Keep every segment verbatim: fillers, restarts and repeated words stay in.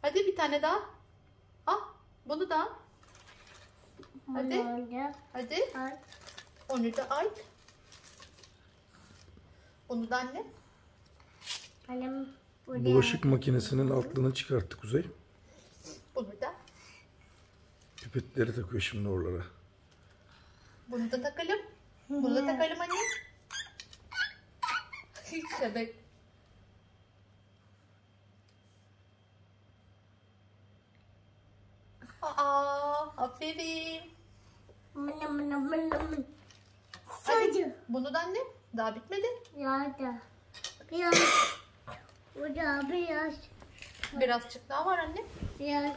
Hadi bir tane daha. Al. Bunu da al. Hadi. Hadi. Onu da al. Onu da anne. Bulaşık makinesinin altlığını çıkarttı Kuzey. Bunu da. Pipetleri takıyor şimdi oralara. Bunu da takalım. Bunu da takalım anne. Bebek. Aa, aferin. Hadi, bunu da anne. Daha bitmedi. Nerede? Biraz. Burada biraz. Birazcık daha var anne. Biraz.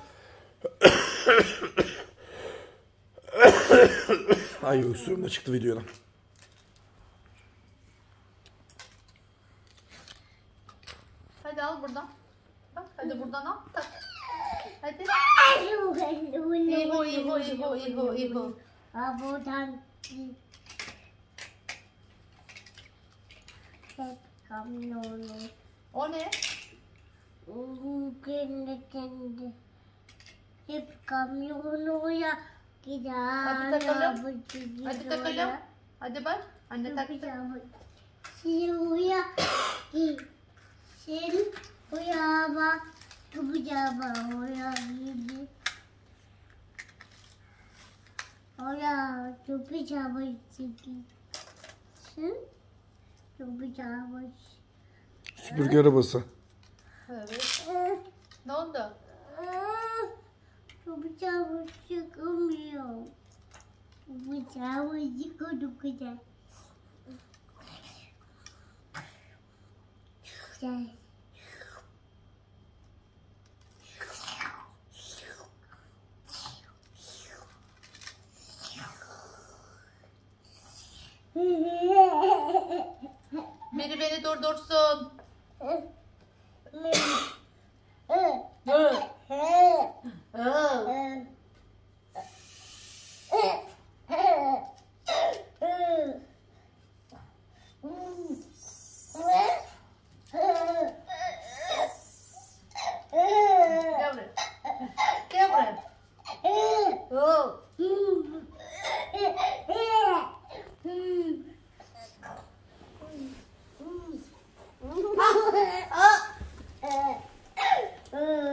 Ay öksürüğüm de çıktı videodan. Hadi al buradan. Bak hadi buradan al. Tak. Hadi. İbo İbo İbo İbo İbo. Ha buradan. Hep kamyonu. O ne? Kendi kendi. Hep kamyonu ya gider. Hadi takalım. Hadi takalım. Hadi bak. Anne taktı. Şuraya git. Sen buraya bak. Buraya bak. Oraya git. Oraya buraya bak. Sen buraya bak. Süpürge arabası. Evet. Ne oldu? Buraya bak. Çıkamıyor. Buraya bak. Çıkamıyor. Gel. Biri beni durdursun. Gel buraya. Gel buraya. Oh. Ah.